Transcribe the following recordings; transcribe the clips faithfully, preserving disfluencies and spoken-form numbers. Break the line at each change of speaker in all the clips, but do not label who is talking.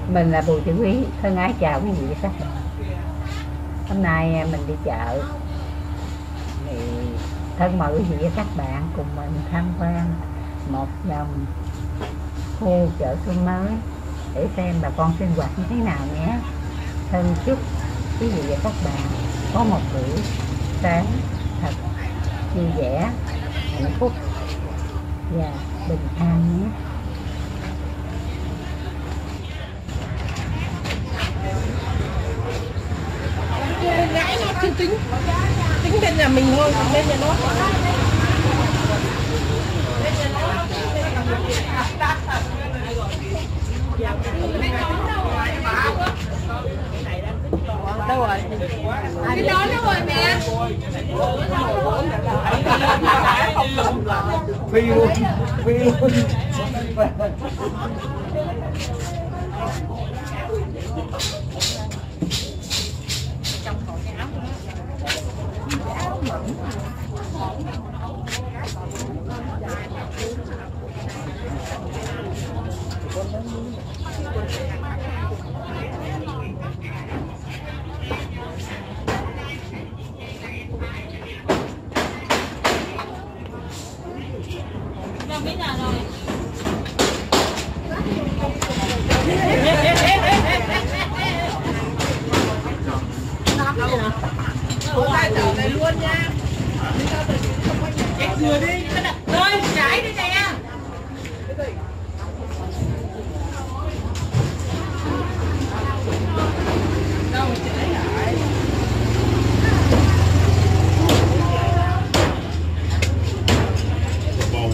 Mình là Bùi Thị Quý, thân ái chào quý vị và các bạn. Hôm nay mình đi chợ thì thân mời quý vị và các bạn cùng mình tham quan một vòng khu chợ Xuân Mới để xem bà con sinh hoạt như thế nào nhé. Thân chúc quý vị và các bạn có một buổi sáng thật vui vẻ, hạnh phúc và bình an nhé.
Gái nó chưa tính tính bên nhà mình thôi, bên nhà nó bên nhà nó đâu rồi, cái đó nó rồi mẹ
phi luôn phi luôn. này luôn nha. Chạy thừa đi, rồi chạy đi nè. Đâu chạy lại. Bầu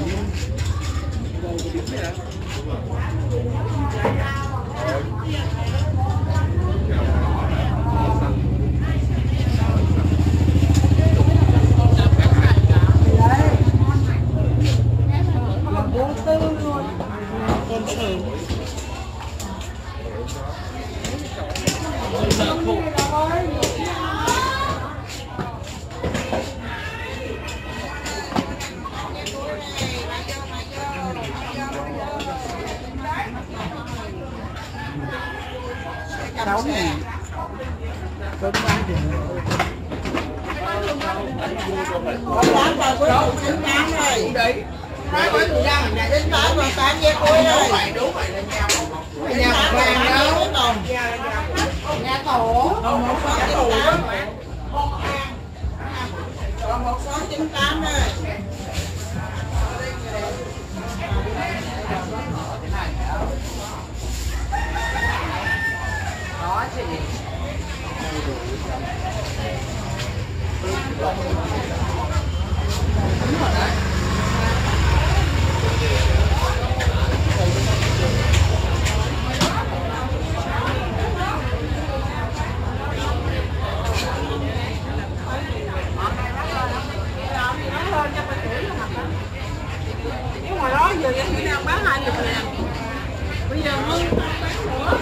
sáu ngàn. Có bán thì có bán rồi, có chín ngàn rồi. Nói với người ta nhà đến tám và tám ve cuối rồi. Đúng vậy là nhà nhà vàng đâu. Nhà tổ. Còn một số chín tám. Còn một số chín tám rồi. Đó chị. Đúng rồi đấy. Nhưng mà đó giờ em đang bán hai chục ngàn. Bây giờ hơn bán nữa.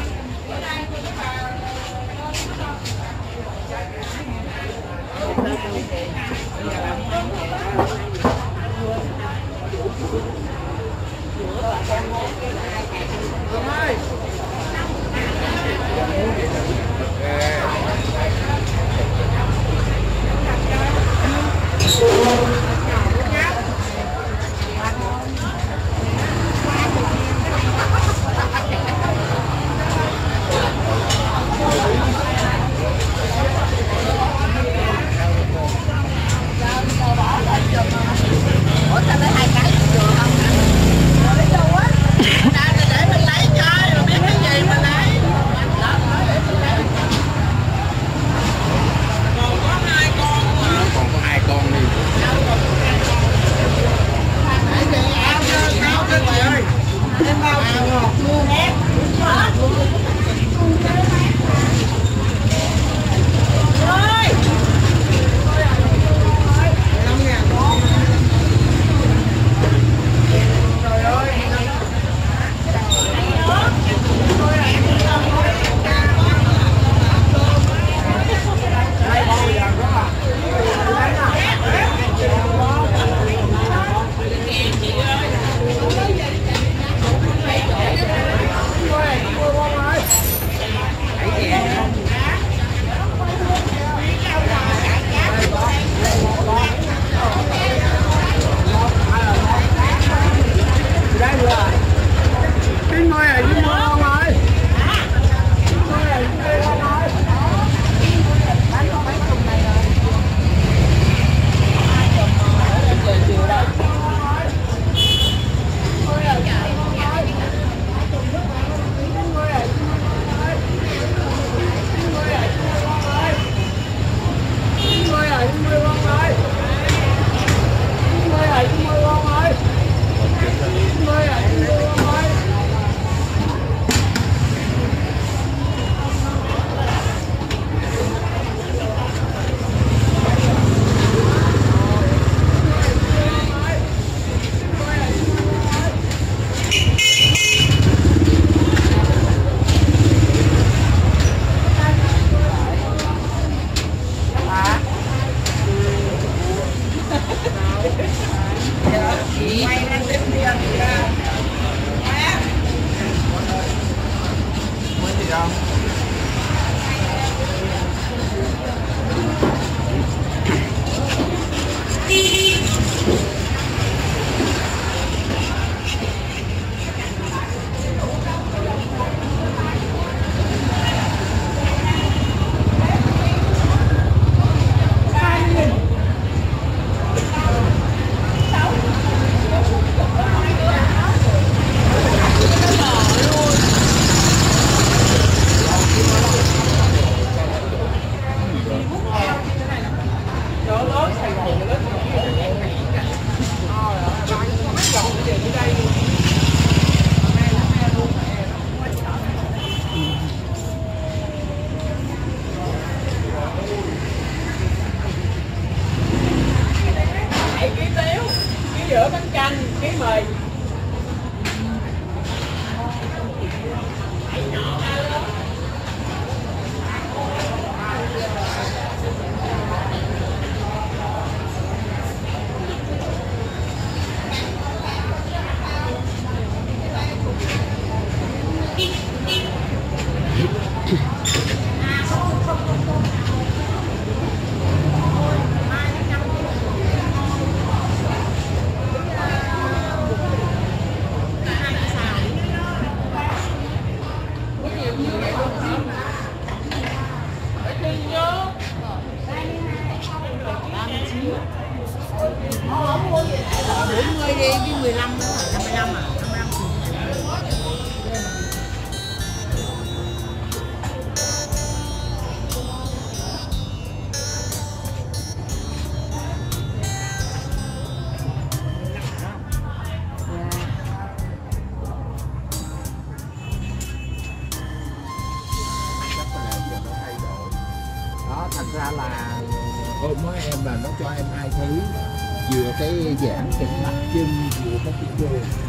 ra là hôm đó em là nó cho em hai thứ, vừa cái giãn tĩnh mạch chân, vừa cái cái cơ.